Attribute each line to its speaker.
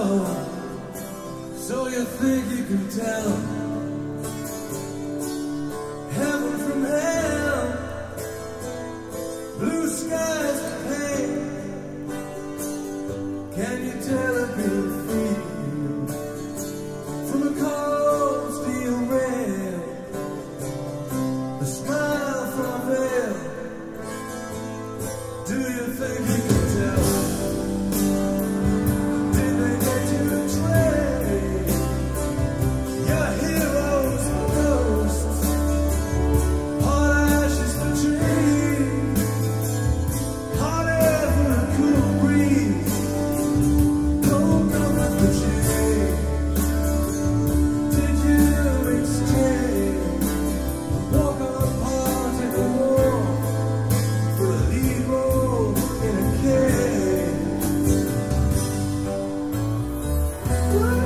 Speaker 1: snow, so you think you can tell heaven from hell, blue skies to paint. Can you tell a good feel from a cold steel rail, the smile from a veil? Do you think you can tell? Did they get you to trade your heroes for ghosts, hot ashes for trees, hot air for a cool breeze, cold comfort for change? Did you exchange a walk apart in a war for a lead role in a cage?